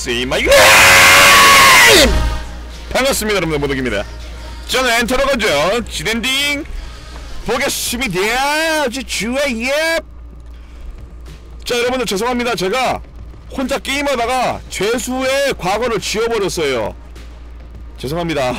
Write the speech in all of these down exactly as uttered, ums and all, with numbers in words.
Say my name! 반갑습니다 여러분들, 모독입니다. 저는 엔터로 가죠. 진엔딩 보겠습니다. 아주 좋아요. 자 여러분들 죄송합니다. 제가 혼자 게임하다가 죄수의 과거를 지워버렸어요. 죄송합니다.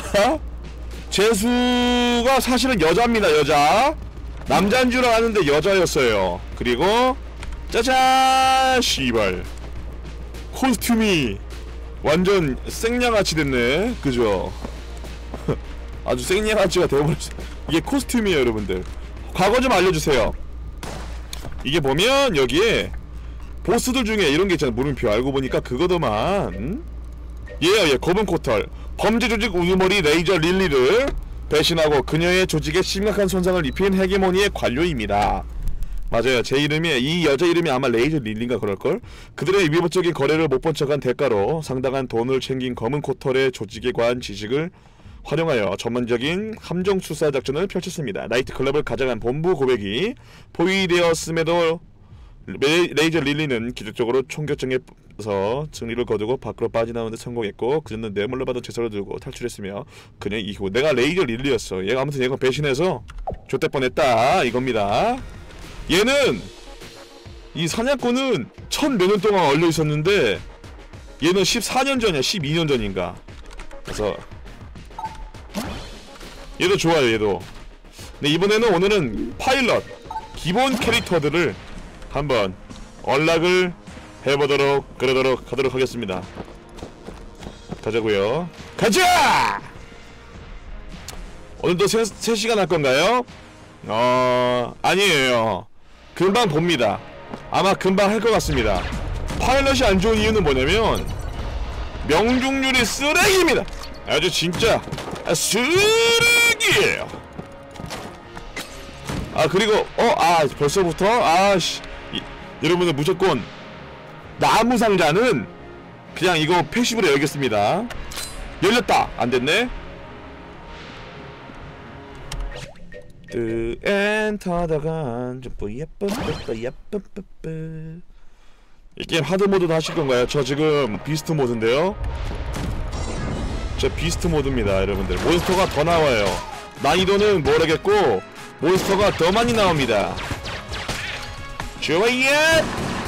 죄수가 사실은 여자입니다. 여자. 남자인 줄 아는데 여자였어요. 그리고 짜잔 씨발 코스튬이 완전 생냥아치 됐네. 그죠? 아주 생냥아치가 되어버렸어. 이게 코스튬이에요 여러분들. 과거 좀 알려주세요. 이게 보면 여기에 보스들 중에 이런게 있잖아. 물음표. 알고 보니까 그거더만. 얘야 얘. 검은 코털 범죄 조직 우두머리 레이저 릴리를 배신하고 그녀의 조직에 심각한 손상을 입힌 헤게모니의 관료입니다. 맞아요. 제 이름이, 이 여자 이름이 아마 레이저 릴리인가 그럴걸? 그들의 위법적인 거래를 못본 척한 대가로 상당한 돈을 챙긴 검은 코털의 조직에 관한 지식을 활용하여 전문적인 함정 수사 작전을 펼쳤습니다. 나이트클럽을 가져간 본부 고백이 포위되었음에도 레, 레이저 릴리는 기적적으로 총격전에서 승리를 거두고 밖으로 빠져나오는데 성공했고, 그녀는 뇌물로 받은 제서를 들고 탈출했으며 그녀 이후 내가 레이저 릴리였어. 얘가 아무튼 얘가 배신해서 좆될 뻔했다 이겁니다. 얘는 이 사냥꾼은 천 몇 년 동안 얼려 있었는데 얘는 십사 년 전이야. 십이 년 전인가. 그래서 얘도 좋아요. 얘도. 근데 이번에는 오늘은 파일럿 기본 캐릭터들을 한번 언락을 해보도록 그러도록 하도록 하겠습니다. 가자고요. 가자! 오늘도 세, 세 시간 할 건가요? 어... 아니에요. 금방 봅니다. 아마 금방 할 것 같습니다. 파일럿이 안 좋은 이유는 뭐냐면 명중률이 쓰레기입니다. 아주 진짜 쓰레기예요. 아 그리고 어? 아 벌써부터? 아씨 여러분들 무조건 나무 상자는 그냥 이거 패시브로 열겠습니다. 열렸다! 안됐네. 또 엔터다간 점프 예쁘쁘쁘 예쁘쁘쁘. 이 게임 하드 모드도 하실 건가요? 저 지금 비스트 모드인데요. 저 비스트 모드입니다 여러분들. 몬스터가 더 나와요. 난이도는 모르겠고 몬스터가 더 많이 나옵니다. 좋아요.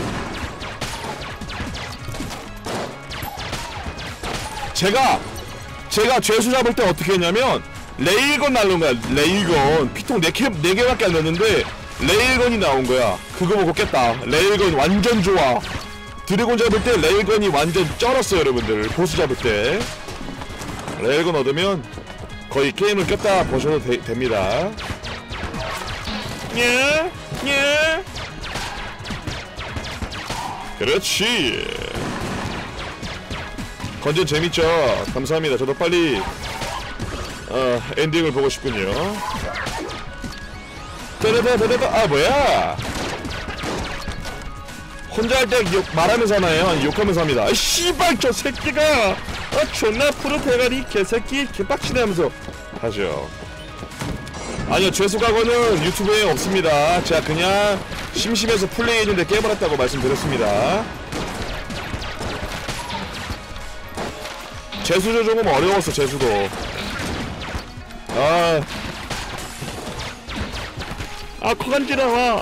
제가 제가 죄수 잡을 때 어떻게 했냐면 레일건 날린 거야. 레일건 피통 네 개, 네 개밖에 안 넣었는데 레일건이 나온 거야. 그거 보고 깼다. 레일건 완전 좋아. 드래곤 잡을 때 레일건이 완전 쩔었어요 여러분들. 보스 잡을 때 레일건 얻으면 거의 게임을 깼다 보셔도 되, 됩니다. 예? 예? 그렇지. 건전 재밌죠? 감사합니다. 저도 빨리 어, 엔딩을 보고 싶군요. 따다다다다. 아 뭐야? 혼자 할 때 욕 말하면서 하나요? 아니 욕하면서 합니다. 아 씨발 저 새끼가 아 존나 푸르테가리 개새끼 개빡치네 하면서 하죠. 아니요 죄수각오는 유튜브에 없습니다. 제가 그냥 심심해서 플레이했는데 깨버렸다고 말씀드렸습니다. 재수조 조금 어려웠어. 재수도 아, 아 코간지러워.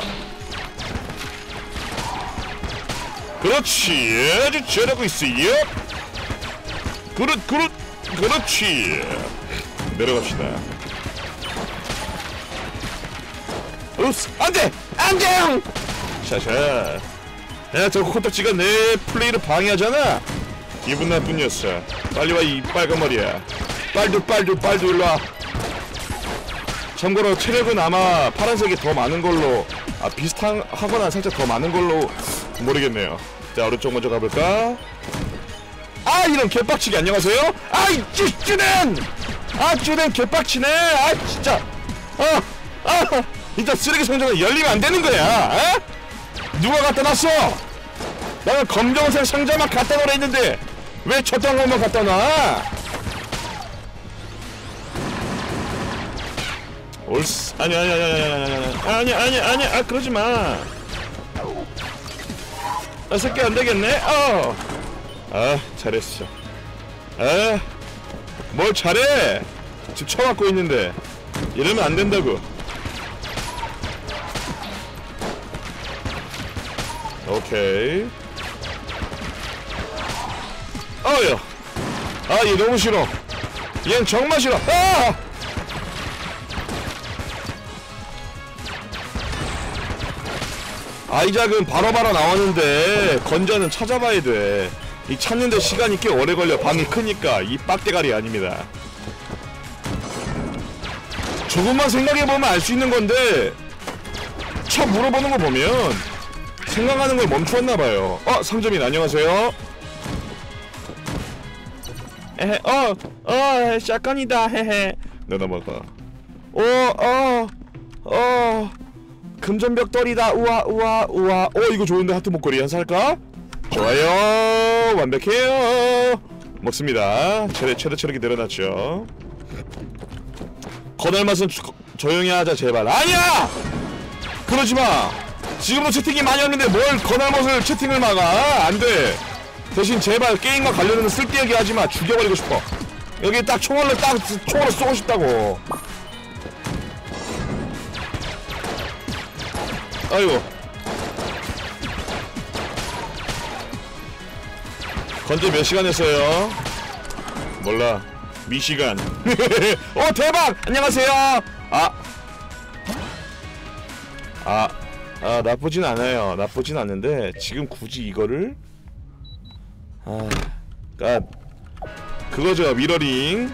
그렇지. 아주 잘하고 있어요. 그렇 그렇 그렇지. 내려갑시다. 으스 안돼 안돼. 샤샤. 야 저 코딱지가 내 플레이를 방해하잖아. 기분 나쁜 녀석. 빨리 와 이 빨간 머리야. 빨두 빨두 빨두 일로와. 참고로 체력은 아마 파란색이 더 많은 걸로, 아 비슷하거나 살짝 더 많은 걸로 모르겠네요. 자 오른쪽 먼저 가볼까? 아 이런 개빡치기. 안녕하세요. 아이 쭈쭈는 아 쭈는 개빡치네. 아 진짜 아 아 진짜 쓰레기 상자가 열리면 안 되는 거야. 에? 누가 갖다 놨어? 나는 검정색 상자만 갖다 놓으라 했는데 왜 저딴 것만 갖다 놔? 옳스. 아니 아니 아니 아니 아니 아니 아니 아니 아 그러지 마. 아 새끼 안 되겠네. 어 아 잘했어. 아 뭘 잘해. 지금 쳐맞고 있는데 이러면 안 된다고. 오케이. 어여. 아, 얘 너무 싫어. 얜 정말 싫어. 아! 아이작은 바로바로 나왔는데 건전은 찾아봐야 돼. 이 찾는데 시간이 꽤 오래 걸려. 방이 크니까. 이 빡대가리 아닙니다. 조금만 생각해보면 알 수 있는 건데 참 물어보는 거 보면 생각하는 걸 멈추었나봐요. 어! 상점인 안녕하세요. 에헤 어! 어! 샷건이다 헤헤. 너 넘어가. 오! 어! 어! 금전벽돌이다. 우와 우와 우와. 어 이거 좋은데. 하트 목걸이 한 살까? 좋아요. 완벽해요. 먹습니다. 최대 최대 체력이 늘어났죠. 건할 맛은 조, 조용히 하자 제발. 아니야! 그러지마. 지금도 채팅이 많이 왔는데 뭘 건할 맛을 채팅을 막아. 안돼. 대신 제발 게임과 관련해서 쓸데없게 하지마. 죽여버리고 싶어. 여기 딱 총알로 딱 총알로 쏘고 싶다고. 아이고. 건재 몇 시간 했어요? 몰라. 미시간. 어 대박! 안녕하세요. 아. 아. 아 나쁘진 않아요. 나쁘진 않는데 지금 굳이 이거를 아. 그니까 그거죠. 미러링.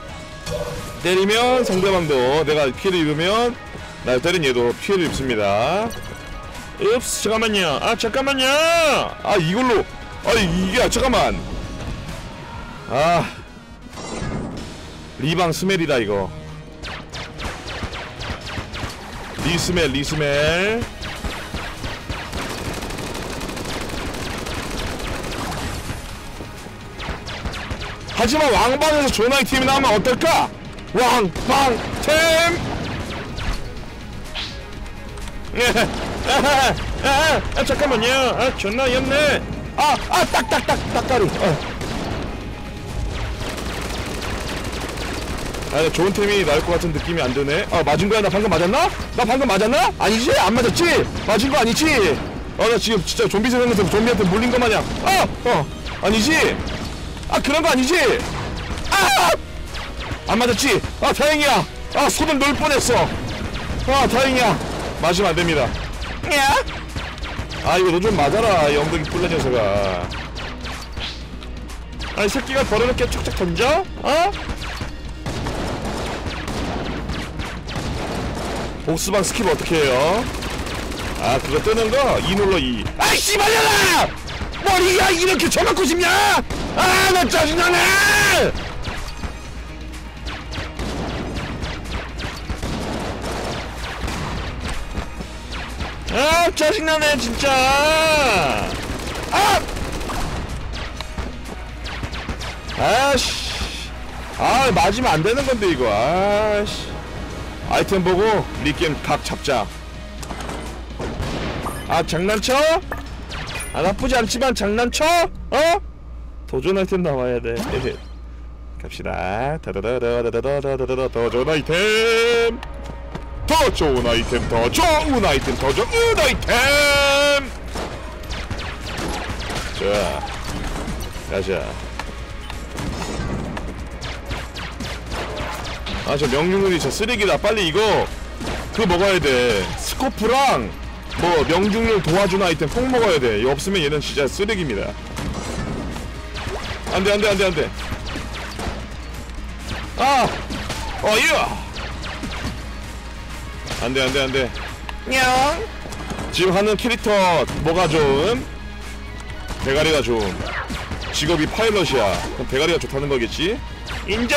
때리면 상대방도 내가 피해를 입으면 날 때린 얘도 피해를 입습니다. 읍스 잠깐만요. 아 잠깐만요. 아 이걸로 아 이게 잠깐만. 아 리방 스멜이다 이거. 리스멜 리스멜. 하지만 왕방에서 좋은 아이템이 나오면 어떨까? 왕방템. 아, 아, 잠깐만요. 아, 존나 귀엽네. 아, 아, 딱딱딱 딱가루. 어. 아, 좋은 템이 나올 것 같은 느낌이 안 드네. 아, 맞은 거야? 나 방금 맞았나? 나 방금 맞았나? 아니지? 안 맞았지? 맞은 거 아니지? 아, 나 지금 진짜 좀비 생각나서 좀비한테 물린 거 마냥. 아, 어, 아니지? 아, 그런 거 아니지? 아, 안 맞았지? 아, 다행이야. 아, 손을 놓을 뻔했어. 아, 다행이야. 맞으면 안 됩니다. 야? 아, 이거 너 좀 맞아라, 이 엉덩이 뿔난 녀석아. 아니, 새끼가 버려놓게 척척 던져? 어? 보스방 스킵 어떻게 해요? 아, 그거 뜨는 거? 이 눌러 이. 아, 씨발려라! 머리가 이렇게 쳐맞고 싶냐? 아, 나 짜증나네! 아, 짜증나네 진짜. 아! 아씨. 아, 맞으면 안 되는 건데 이거. 아씨. 아이템 보고 리게임 각 잡자. 아, 장난쳐? 아, 나쁘지 않지만 장난쳐? 어? 도전 아이템 나와야 돼. 갑시다. 다다다다다다다다다다. 도전 아이템. 더 좋은 아이템, 더 좋은 아이템, 더 좋은 아이템. 자, 가자. 아, 저 명중률이 저 쓰레기다. 빨리 이거 그거 먹어야 돼. 스코프랑 뭐 명중률 도와주는 아이템 꼭 먹어야 돼. 이거 없으면 얘는 진짜 쓰레기입니다. 안돼 안돼 안돼 안돼. 아, 어이야. 안돼 안돼 안돼. 냥. 지금 하는 캐릭터 뭐가 좋음? 대가리가 좋음. 직업이 파일럿이야. 그럼 대가리가 좋다는 거겠지? 인정?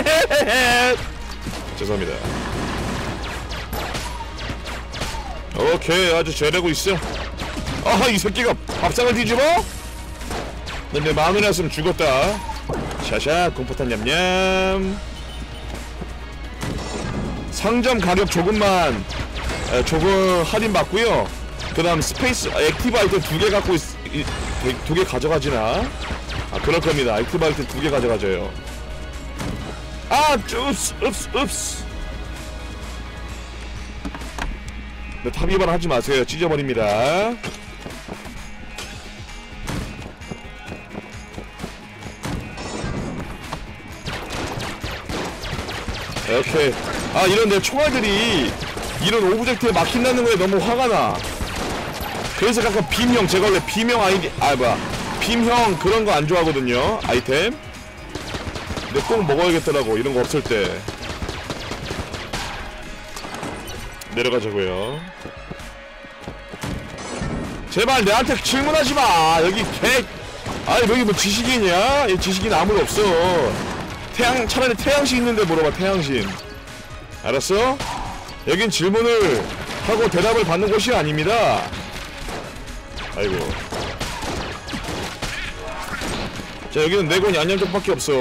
죄송합니다. 오케이, 아주 잘하고 있어. 아하, 이 새끼가 밥상을 뒤집어? 넌 내 마음이었으면 죽었다. 샤샤 공포탄 냠냠. 상점 가격 조금만 에, 조금 할인 받고요. 그 다음 스페이스 액티브 아이템 두 개 갖고 두 개 가져가지나. 아 그럴 겁니다. 액티브 아이템 두 개 가져가줘요. 아 읍스 읍스 읍스. 네, 탑이발 하지 마세요. 찢어버립니다. 오케이. 아 이런 내 총알들이 이런 오브젝트에 막힌다는 거에 너무 화가 나. 그래서 약간 빔형, 제가 원래 빔형 아이디 아 뭐야 빔형 그런 거 안 좋아하거든요. 아이템. 근데 꼭 먹어야겠더라고 이런 거 없을 때. 내려가자고요. 제발 내한테 질문하지 마. 여기 개. 아니 여기 뭐 지식인이야? 이 지식인 아무도 없어. 태양 차라리 태양신 있는데 물어봐. 태양신. 알았어? 여긴 질문을 하고 대답을 받는 곳이 아닙니다. 아이고. 자 여기는 네곤 양념쪽밖에 없어.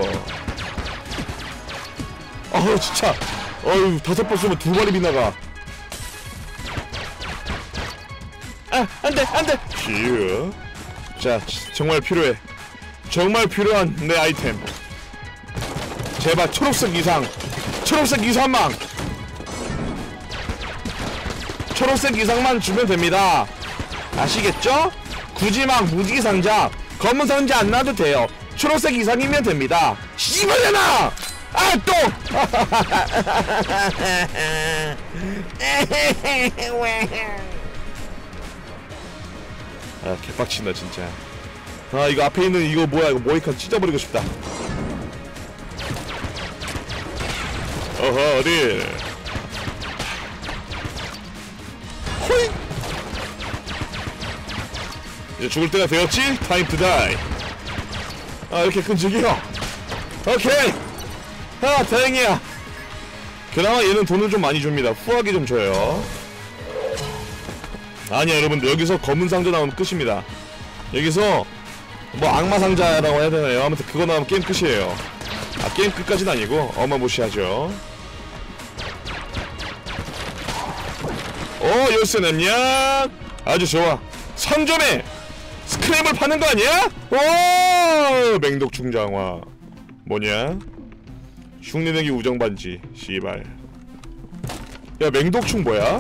어우 진짜. 어휴 다섯 번 쏘면 두 마리 빗나가. 아 안돼 안돼. 휴. 자 정말 필요해. 정말 필요한 내 아이템. 제발 초록색 이상. 초록색 이상만. 초록색 이상만 주면 됩니다. 아시겠죠? 굳이 막 무지개 상자, 검은 상자 안 놔도 돼요. 초록색 이상이면 됩니다. 씨발려나! 아 또! 아 개빡친다 진짜. 아 이거 앞에 있는 이거 뭐야 이거 모이칸 찢어버리고 싶다. 어허 어디? 호잇! 이제 죽을 때가 되었지? 타임 투 다이. 아 이렇게 끈질겨. 오케이. 아 다행이야. 그나마 얘는 돈을 좀 많이 줍니다. 후하게 좀 줘요. 아니야 여러분들 여기서 검은 상자 나오면 끝입니다. 여기서 뭐 악마 상자라고 해야 되나요? 아무튼 그거 나오면 게임 끝이에요. 아 게임 끝까지는 아니고 어마무시하죠. 오 열쇠 냠냠. 아주 좋아. 상점에 스크랩을 파는 거 아니야? 오 맹독충 장화. 뭐냐? 흉내내기 우정 반지. 씨발. 야 맹독충 뭐야?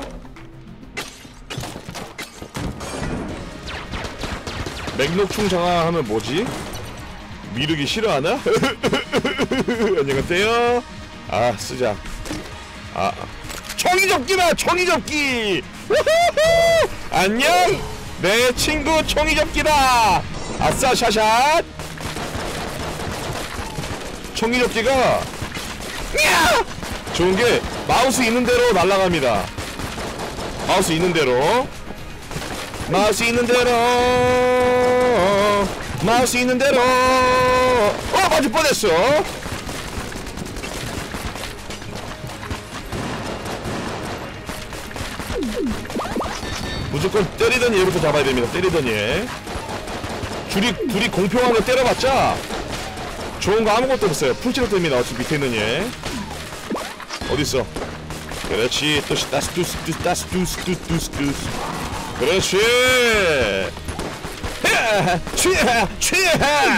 맹독충 장화 하면 뭐지? 미루기 싫어하나? 안녕하세요. 아 쓰자. 아 총이접기다. 총이접기. 우후후! 안녕. 내 친구 총이접기다. 아싸 샤샷. 총이접기가 좋은게 마우스 있는 대로 날아갑니다. 마우스 있는 대로. 마우스 있는 대로. 마우스 있는 대로. 어 맞을 뻔했어. 무조건 때리던 얘부터 잡아야 됩니다. 때리던 얘. 둘이 둘이 공평하게 때려봤자 좋은 거 아무것도 없어요. 풀치로 뜹니다. 어차피 밑에 있는 얘. 어딨어? 그렇지. 또시 따스 두스 두스 따스 두스 두스 두스 두스. 그렇지. 취해 취해.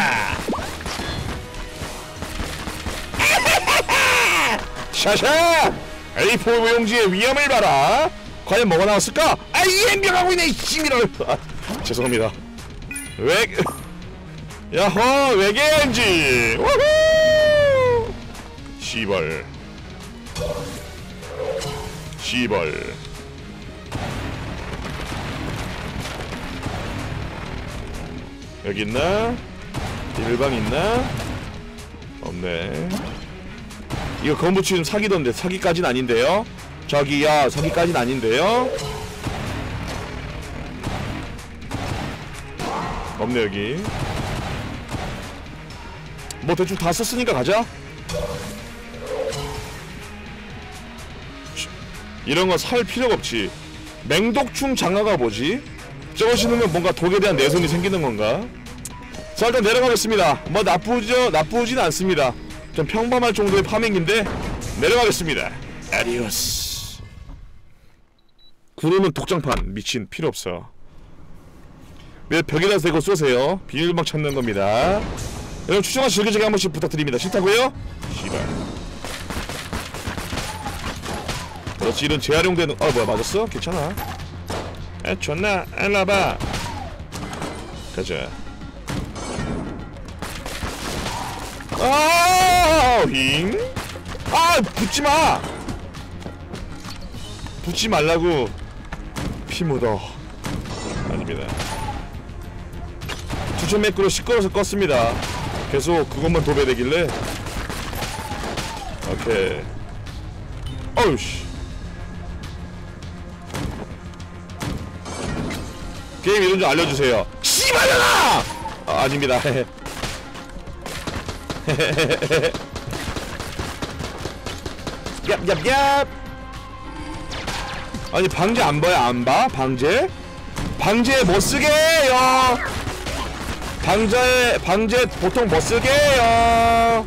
샤샤. 에이 사 용지의 위험을 봐라. 과연 뭐가 나왔을까? 아 이 행병하고 있네 이 씨미를. 아, 죄송합니다. 외 야호 외계 엔진. 우후. 시벌 시벌. 여기 있나? 일방 있나? 없네. 이거 건부치 좀 사기던데. 사기까진 아닌데요? 저기요 사기까진 아닌데요? 없네 여기. 뭐 대충 다 썼으니까 가자. 이런 거 살 필요가 없지. 맹독충 장화가 뭐지? 저거 신으면 뭔가 독에 대한 내성이 생기는 건가? 자 일단 내려가겠습니다. 뭐 나쁘죠? 나쁘진 않습니다. 좀 평범할 정도의 파밍인데 내려가겠습니다. 아디오스. 구름은 독장판. 미친 필요 없어. 몇 벽에다 대고 쏘세요. 비밀막 찾는 겁니다. 여러분 추천과 즐겨주기 한 번씩 부탁드립니다. 싫다고요? 씨발. 그렇지 이런 재활용되는 어 뭐야 맞았어? 괜찮아. 에 좋나? 일로와봐. 가자. 아, 힝? 아, 붙지마! 붙지 말라고. 피 묻어. 아닙니다. 추천 매꾸로 시끄러워서 껐습니다. 계속 그것만 도배되길래. 오케이. 어우씨. 게임 이름 좀 알려주세요. 씨발려라! 아, 아닙니다. 얍얍얍. 아니 방제 안 봐요? 안 봐? 방제? 방제 못 쓰게요. 방제 방제 보통 못 쓰게요.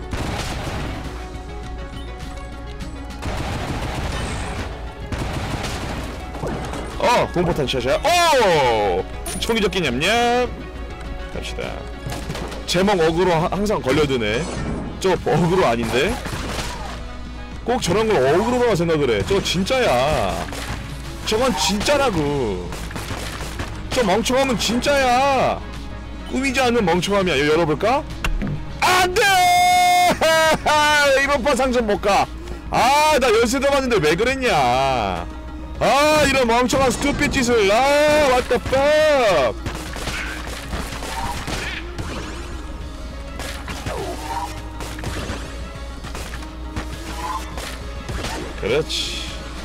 어 공포탄 샷샷. 오 총기적기 냠냠. 갑시다. 제목 어그로 하, 항상 걸려드네. 저거 어그로 아닌데? 꼭 저런 걸 어그로로만 생각을 해. 저거 진짜야. 저건 진짜라고. 저 멍청함은 진짜야. 꾸미지 않는 멍청함이야. 이거 열어볼까? 안돼! 이번 판 상점 못 가. 아, 나 열쇠도 봤는데 왜 그랬냐. 아, 이런 멍청한 스투핏 짓을. 아, what the fuck. 그렇지.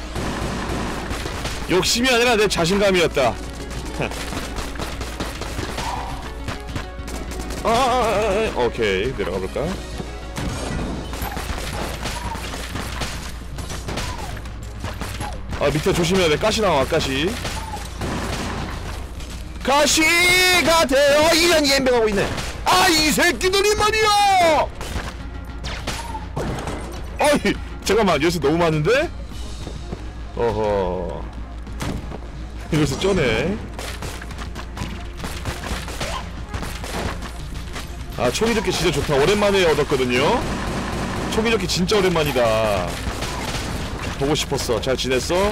욕심이 아니라 내 자신감이었다. 아, 아, 아, 아, 오케이 내려가 볼까? 아 밑에 조심해야 돼. 가시 나와. 가시. 가시가 돼요. 이런 옌병하고 있네. 아 이 새끼들이 말이야. 어이 잠깐만 요새 너무 많은데? 어허 요새 쩌네. 아 총기적기 진짜 좋다. 오랜만에 얻었거든요. 총기적기 진짜 오랜만이다. 보고 싶었어. 잘 지냈어?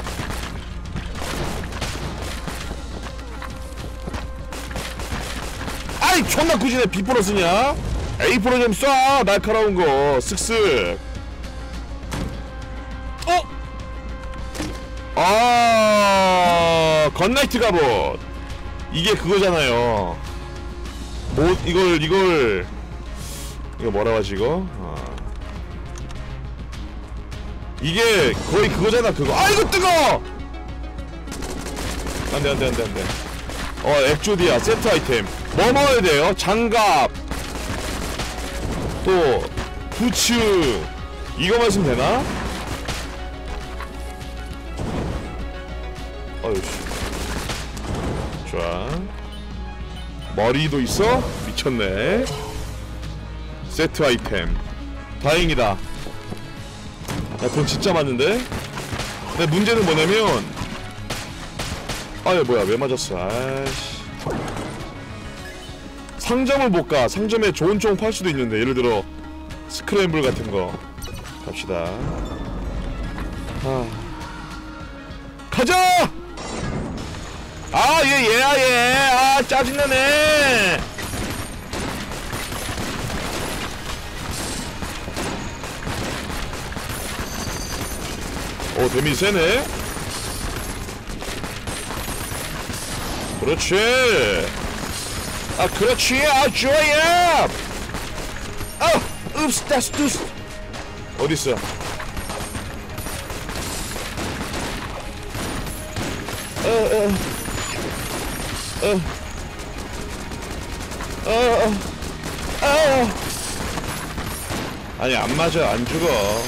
아이 존나 꾸지네. 비 프로 쓰냐? 에이 프로 좀 쏴. 날카로운 거 쓱쓱. 어? 아 건나이트 갑옷. 이게 그거잖아요. 뭐 이걸 이걸 이거 뭐라고 하지 이거? 아. 이게 거의 그거잖아 그거. 아이고 뜨거! 안돼 안돼 안돼 안돼. 어 엑조디아 세트 아이템 뭐 먹어야 돼요? 장갑 또 부츠 이거만 있으면 되나? 어휴 좋아. 머리도 있어? 미쳤네. 세트 아이템 다행이다. 야 돈 진짜 많은데? 근데 문제는 뭐냐면 아유 뭐야 왜 맞았어. 아이씨 상점을 못가. 상점에 좋은 총 팔 수도 있는데 예를 들어 스크램블 같은거 갑시다. 아 가자! 아, 얘, 얘야, 얘. 아, 짜증나네. 오, 데미지 세네. 그렇지. 아, 그렇지. 아, 좋아요. 아, 읍스, 다스, 두스. 어딨어? 어, 어. 어, 어, 어, 어. 아니 안 맞아. 안 죽어.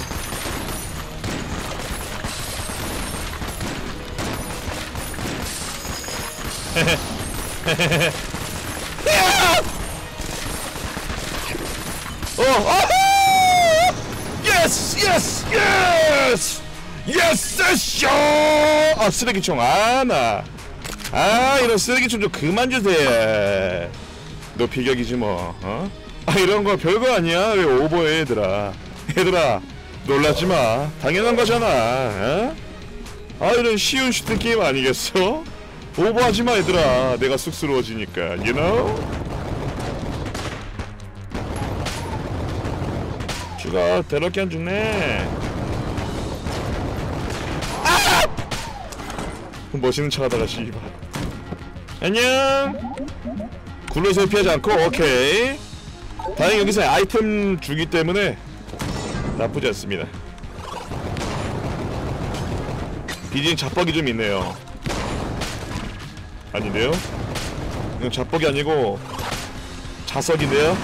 어, 어, 예스, 예스, 예스, 예스, 쇼. 아 쓰레기총. 아 나. 아 이런 쓰레기총 좀 그만 주세요. 너 비격이지 뭐. 어? 아 이런 거 별거 아니야. 왜 오버해 얘들아. 얘들아 놀라지마. 당연한 거잖아. 어? 아 이런 쉬운 슈팅 게임 아니겠어? 오버하지마 얘들아. 내가 쑥스러워지니까 you know? 죽어. 더럽게 안 죽네. 아! 멋있는 척 하다가 씨발. 안녕. 굴러서 피하지 않고 오케이. 다행히 여기서 아이템 주기 때문에 나쁘지 않습니다. 비디엔 자뻑이 좀 있네요. 아닌데요? 이건 자뻑이 아니고 자석인데요?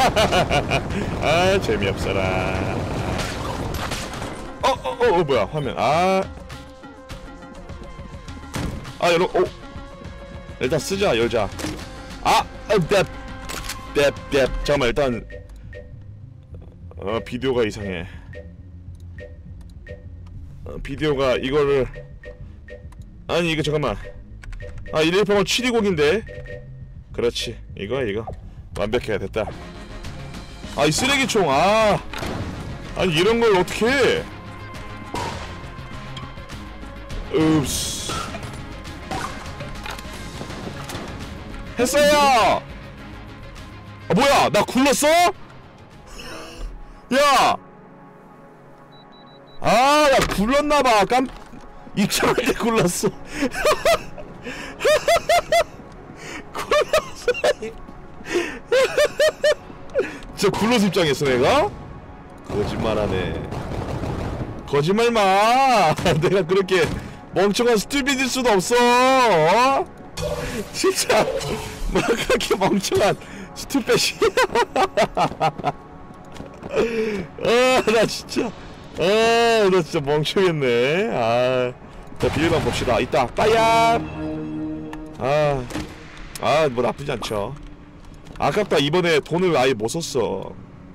아 재미없어라. 어어어 어, 어, 뭐야 화면. 아 아 여러 오 일단 쓰자 열자. 아 뎁 뎁 뎁 잠깐만 일단 어 비디오가 이상해. 어, 비디오가 이거를 아니 이거 잠깐만. 아 일일평은 칠이공인데 그렇지 이거야 이거 완벽해. 됐다. 아 이 쓰레기총. 아 아니 이런걸 어떻게 읍스 했어요. 아 뭐야 나 굴렀어? 야 아 나 굴렀나봐. 깜 입장할 때 굴렀어. 굴렀어. 진짜 굴러서 입장했어 내가? 거짓말하네. 거짓말 마. 내가 그렇게 멍청한 스튜피드일 수도 없어. 어? 진짜 뭐 그렇게 멍청한 스튜피시. 아나 진짜 아나 진짜 멍청했네. 아 자 비밀만 봅시다. 이따 빠야. 아 아 뭐 나쁘지 않죠. 아깝다. 이번에 돈을 아예 못 썼어.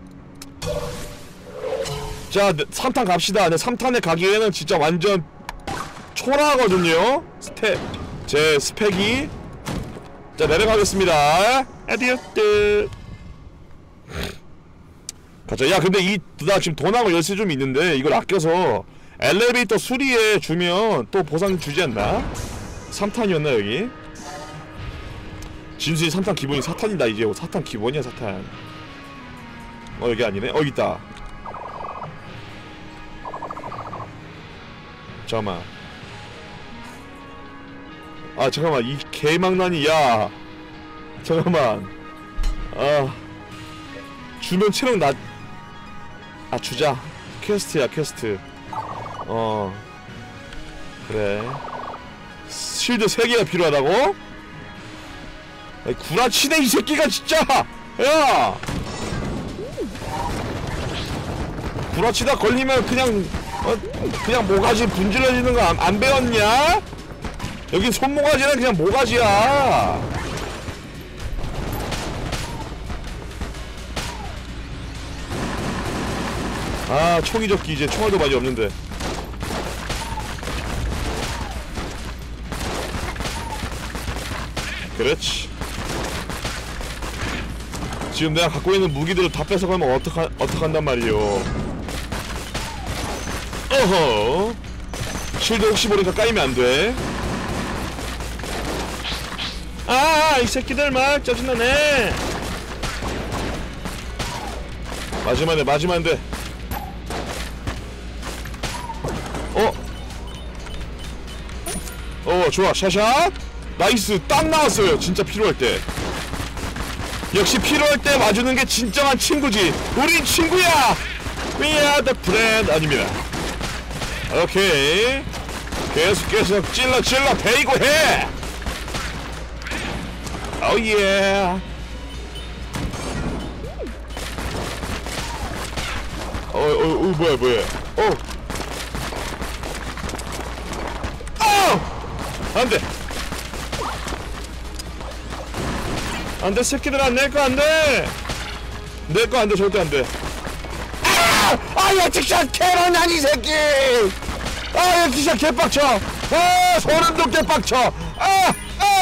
자 삼 탄 갑시다. 근데 삼 탄에 가기에는 진짜 완전 초라하거든요. 스텝 제 스펙이. 자 내려가겠습니다. 아디오스. 가자. 야 근데 이 나 지금 돈하고 열쇠 좀 있는데 이걸 아껴서 엘리베이터 수리해 주면 또 보상 주지 않나? 삼 탄이었나 여기? 진수이 삼 탄 기본이 사 탄이다 이제. 사 탄 기본이야 사 탄. 어 여기 아니네? 어 있다. 잠깐만. 아 잠깐만 이 개망나니. 야 잠깐만. 아 주면 체력 낮. 아 주자. 퀘스트야 퀘스트. 어 그래. 실드 세 개가 필요하다고? 아니, 구라치네 이 새끼가 진짜. 야 구라치다 걸리면 그냥 어, 그냥 모가지 분질러지는 거 안 안 배웠냐? 여기 손모가지는 그냥 모가지야. 아 총이 적기 이제 총알도 많이 없는데. 그렇지. 지금 내가 갖고 있는 무기들을 다 뺏어가면 어떡하, 어떡한단 말이요. 어허 실드 혹시 모르니까 까이면 안돼. 아 이 새끼들 막 짜증나네. 맞으면 안돼 맞으면 안돼. 어? 어 좋아 샤샷 나이스. 딱 나왔어요 진짜 필요할 때. 역시 필요할 때 와주는 게 진정한 친구지. 우린 친구야. We are the friend. 아닙니다. 오케이 계속 계속 찔러 찔러 베이고 해. 오예. 어, 어, 어, 뭐야, 뭐야. 어. 아! 안 돼. 안 돼, 새끼들아. 내 거 안 돼. 내 거 안 돼, 절대 안 돼. 아! 아, 야, 진짜 캐런 아니, 새끼! 아, 야, 진짜 개빡쳐. 아, 소름 돋게 빡쳐. 아! 아!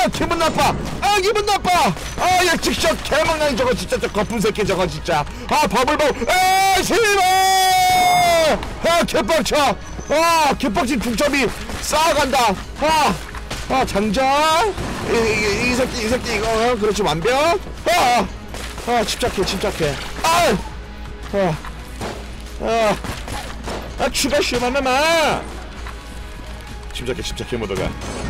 아 기분 나빠. 아 기분 나빠. 아야 직접 개망나니 저거 진짜 저 거품 새끼 저거 진짜. 아 버블버블. 아 씨발. 아 개빡쳐. 아 개빡친 중첩이 쌓아간다. 아, 아 장전. 이, 이, 이 새끼 이 새끼 이거 어, 그렇지 완벽. 아, 아 침착해 침착해. 아, 아, 아, 아 추가 슈마마마. 침착해 침착해 모두가.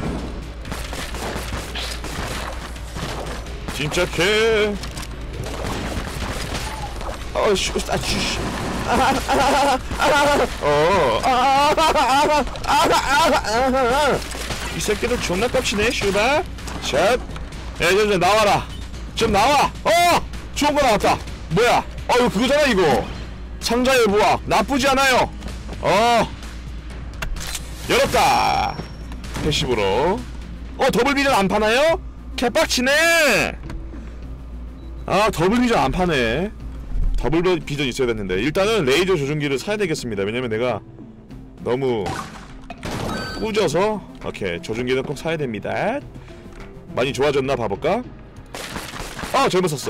침착해. 어슈 아슈. 이 새끼들 존나 깝치네 슈바. 샷. 야 이제 좀 나와라. 좀 나와. 어 좋은 거 나왔다. 뭐야? 어 이거 그거잖아 이거. 상자의 부학 나쁘지 않아요. 어 열었다. 패시브로. 어 더블 비전 안 파나요? 개빡치네. 아 더블 비전 안 파네. 더블 비전 있어야 됐는데 일단은 레이저 조준기를 사야 되겠습니다. 왜냐면 내가 너무 꾸져서. 오케이 조준기는 꼭 사야 됩니다. 많이 좋아졌나 봐볼까? 아 잘못 샀어.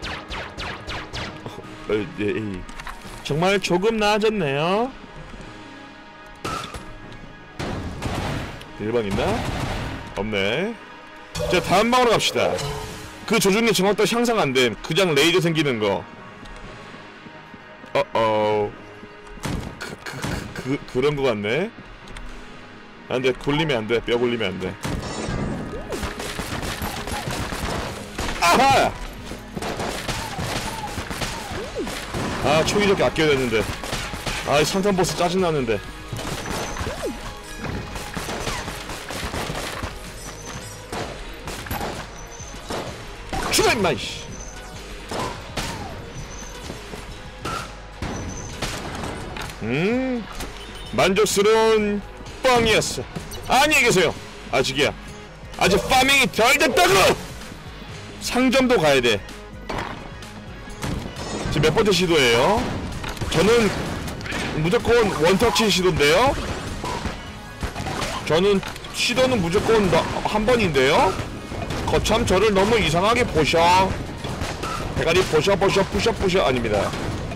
어, 예, 예. 정말 조금 나아졌네요. 일 방 있나? 없네. 자 다음 방으로 갑시다. 그 조준기 정확도가 향상 안됨. 그냥 레이저 생기는 거. 어어 그, 그, 그, 그, 그런 거 같네. 안돼 굴리면 안돼. 뼈 굴리면 안돼. 아하! 아 총이 저렇게 아껴야 되는데. 아이 상탄 보스 짜증나는데. 죽어 임마 이씨. 음 만족스러운 뻥이었어. 안녕히 계세요. 아직이야. 아직 파밍이 덜 됐다고. 상점도 가야돼. 지금 몇 번째 시도예요? 저는 무조건 원터치 시도인데요. 저는 시도는 무조건 한 번인데요. 거참 저를 너무 이상하게 보셔. 대가리 보셔 보셔 부셔 부셔. 아닙니다.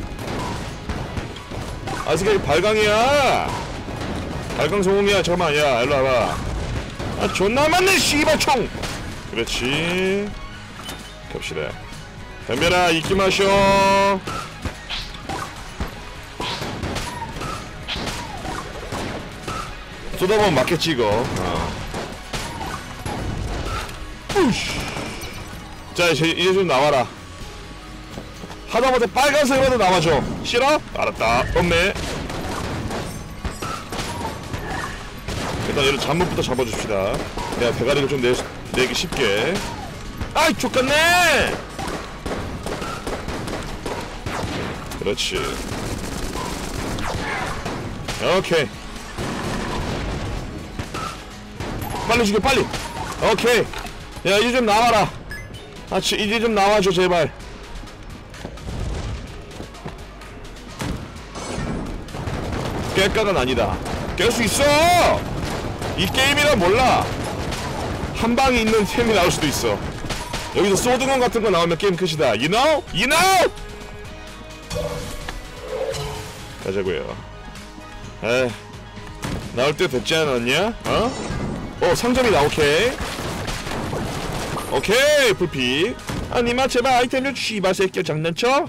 아스케이 발광이야. 발광 소음이야. 잠깐만 야 일로 와봐. 아 존나 맞네 씨발총. 그렇지. 갑시다. 덤벼라 잊기 마셔. 쏟아보면 맞겠지 이거. 어. 자 이제, 이제 좀 나와라. 하다못해 빨간색으로도 나와줘. 싫어? 알았다. 없네. 일단 얘를 잠못부터 잡아줍시다. 내가 대가리를 좀 내, 내기 쉽게. 아이 족같네. 그렇지. 오케이. 빨리 죽여 빨리. 오케이. 야 이제 좀 나와라. 아 치, 이제 좀 나와줘 제발. 깰까는 아니다. 깰 수 있어. 이 게임이란 몰라. 한 방에 있는 템이 나올 수도 있어. 여기서 소드건 같은 거 나오면 게임 끝이다. You know? You know? 가자고요. 에 나올 때 됐지 않았냐? 어? 어 상점이다. 오케이. 오케이 풀피. 아니마 제발 아이템 좀 씨발 새끼야. 장난쳐?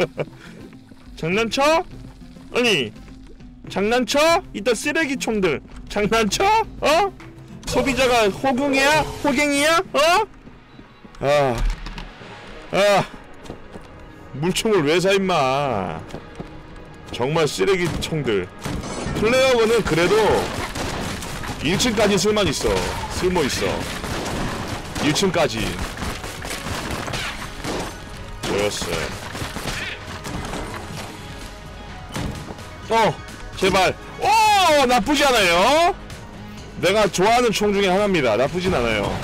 장난쳐? 아니 장난쳐? 이따 쓰레기 총들 장난쳐? 어? 소비자가 호갱이야? 호갱이야? 어? 아, 아, 물총을 왜 사 임마? 정말 쓰레기 총들. 플레이어건은 그래도 일 층까지 쓸만 있어. 쓸모 있어. 일 층까지. 좋았어. 어, 제발. 오, 나쁘지 않아요. 내가 좋아하는 총 중에 하나입니다. 나쁘진 않아요.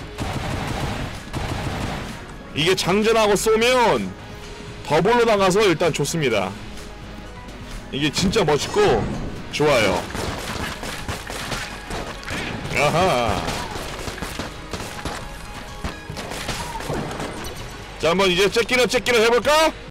이게 장전하고 쏘면 더블로 나가서 일단 좋습니다. 이게 진짜 멋있고 좋아요. 아하. 자 한번 이제 째끼는 째끼는 해볼까?